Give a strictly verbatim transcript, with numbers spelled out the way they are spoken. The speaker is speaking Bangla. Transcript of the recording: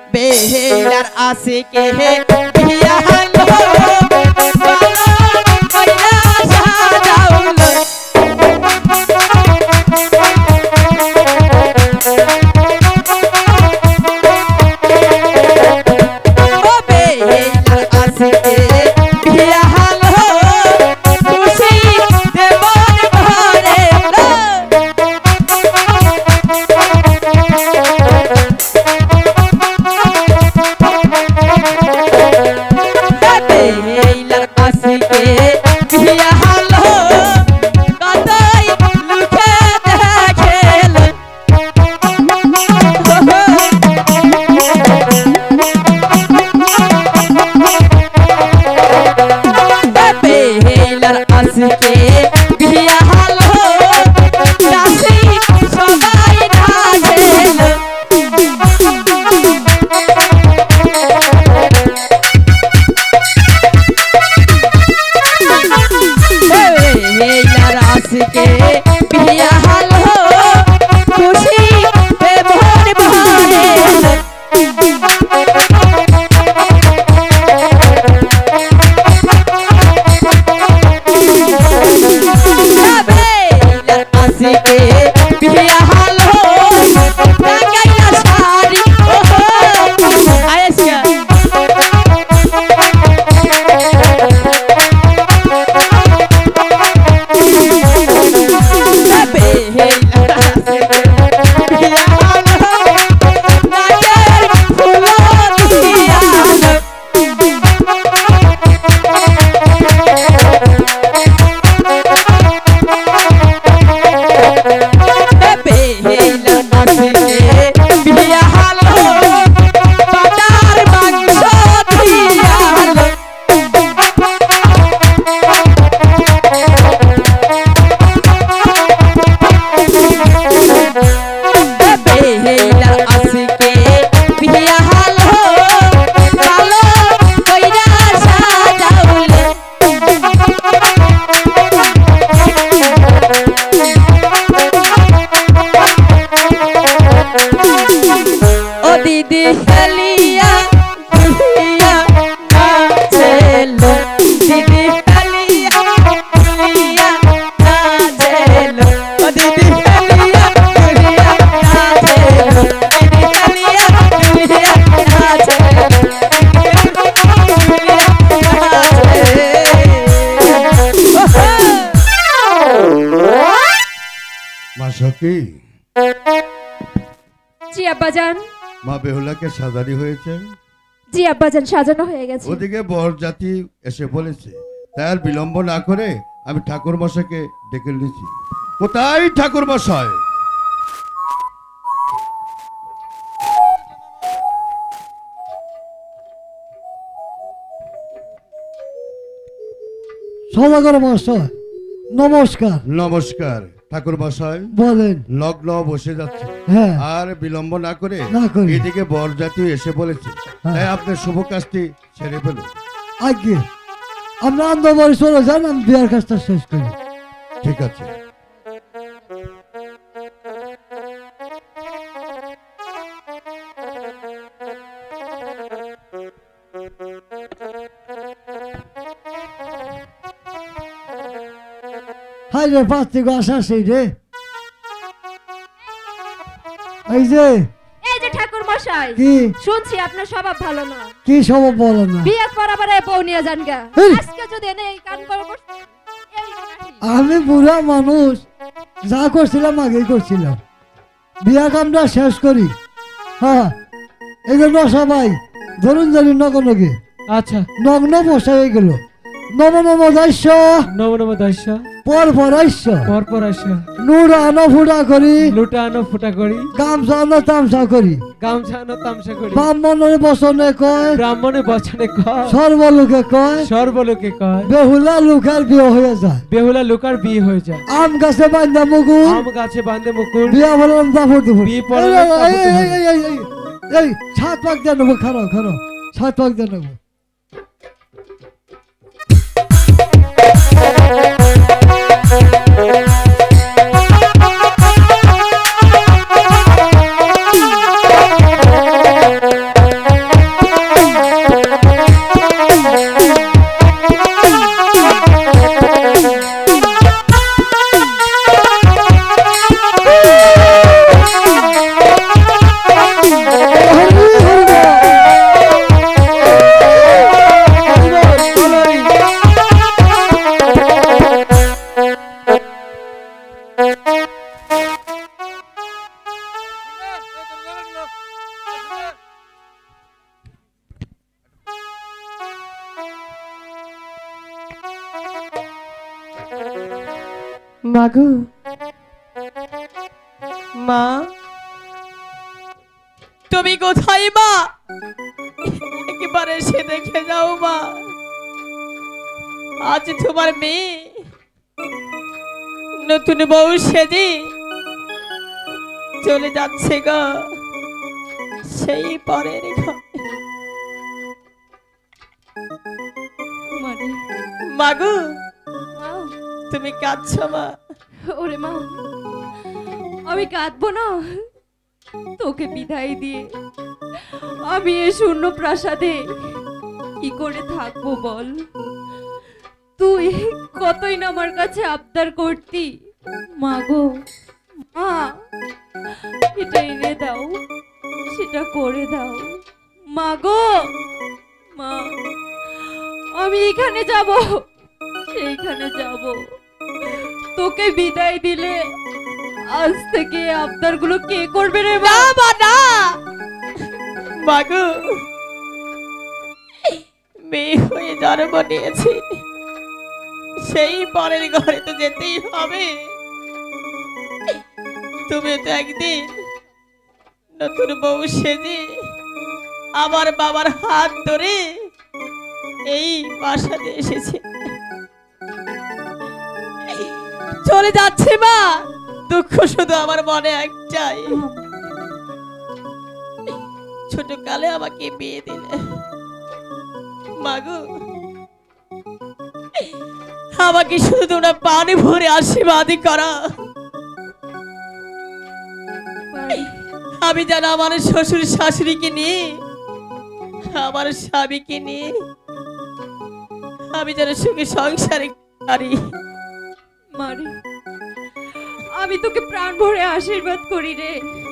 বেহেলার আশিকে বিয়া হলো কইরা সাজাউলো ও বেহেলার আশিকে বিয়া হলো খুশি দেবন ভরে বেহেলার আশিকে বিয়া হলো কতই লুকে দেখেল বেহেলার আশিকে বিয়া হলো চাষি সবাই ঢাকেল বেহেলার আশিকে বিয়া হলো খুশি দেবন ভরে বেহেলার আশিকে বিয়া হলো টাঙ্গাইলা শাড়ি ওহো আয়েশা বেহেলার আশিকে বিয়া হলো নাচের ফুল দিয়া বেহেলার আশিকে বিয়া হলো বাটার মাংস দিয়া বেহেলার আশিকে বিয়া হলো কালো কইরা সাজাউলো ও দিদি হেলিয়া দুলিয়া নাচেলো দিদি হেলিয়া দুলিয়া নাচেলো ও দিদি হেলিয়া দুলিয়া নাচেলো দিদি হেলিয়া দুলিয়া নাচেলো মা সখী, জি আব্বাজান। মা বেহুলাকে সাজানি হয়েছে? জি আব্বাজান, সাজানো হয়ে গেছে। ওদিকে বরযাত্রী এসে বলেছে, তাই আর বিলম্ব না করে আমি ঠাকুর মশাইকে ডেকে নিয়েছি। কোথায় ঠাকুর মশাই? সদাগর মশাই নমস্কার। নমস্কার ঠাকুর মশাই, বলেন। লগ্ন বসে যাচ্ছে, হ্যাঁ, আর বিলম্ব না করে না করি। এদিকে বরযাত্রী এসে বলেছে, তাই আপনার শুভ কাজটি সেরে ফেলুন। আগে আমরা আন্দোলন চলে যান, আমি বিয়ার কাজটা শেষ করি। ঠিক আছে। হাই রে পাত্রী গাছ আছে রে, এই যে এই যে ঠাকুর মশাই, কি শুনছি আপনার স্বভাব ভালো না। কি সব বলো না, বিয়ে করাবারে বউ নিয়ে যান গা। এই। আজকে যদি এনে এই কান করব এই নাহি। আমি বুড়া মানুষ, যা করছিলাম আগেই করছিলাম, বিয়া কামটা শেষ করি। হ্যাঁ, এই জন্য সবাই ধরুন জানি নগনগে। আচ্ছা, নগ্ন বসা হয়ে গেল। নম নম দাস্য নম নম দাস্য পর পর আইস্য পর পর আসা নুর আনো ফুটা করি লুটা আনো ফুটা করি গামছা আনো তামসা করি গামছা আনো তামসা করি ব্রাহ্মণের বচনে কয় ব্রাহ্মণের বচনে কয় সর্বলোকে কয় সর্বলোকে কয় বেহুলা লোকের বিয়ে হয়ে যায়। বেহুলা লোকার বিয়ে হয়ে যায়। আম গাছে বান্ধা মুকুল আম গাছে বাঁধে মুকুল বিয়া বললাম দাফর দুপুর। বিয়ে পড়ালাম দাফর দুপুর। এই এই এই এই সাত পাক দিয়ে নেবো, খারো খারো সাত পাক দিয়ে নেবো। মাগো মা, তুমি কোথায় মা? একেবারে সে দেখে যাও মা, আজ তোমার মেয়ে নতুন বউ সেজে চলে যাচ্ছে গো সেই পরের ঘরে। মানে মাগো মা, তুমি কাঁদছো মা? ওরে মা, আমি কাঁদবো না। তোকে বিদায় দিয়ে আমি এই শূন্য প্রাসাদে কি করে থাকবো বল? তুই কতই না আমার কাছে আবদার করতি, মা গো মা, এটা এনে দাও, সেটা করে দাও, মা গো মা। আমি এখানে যাব, সেইখানে যাব, তোকে বিদায় দিলে আজ থেকে আবদার গুলো কে করবে রে বাবা? না মাগো, মেয়ে হয়ে জন্ম নিয়েছি, সেই পরের ঘরে তো যেতেই হবে। তুমি তো একদিন নতুন বউ সেজে আমার বাবার হাত ধরে এই বাসাতে এসেছে, চলে যাচ্ছে মা। দুঃখ শুধু আমার মনে একটাই, ছোট কালে আমাকে বিয়ে দিলে মাগো, আমাকে শুধু তোমরা পানি ভরে আশীর্বাদই করা। আমি যেন আমার শ্বশুর শাশুড়িকে নিয়ে, আমার স্বামীকে নিয়ে আমি যেন সুখে সংসারে পারি। মারি, আমি তোকে প্রাণ ভরে আশীর্বাদ করি রে।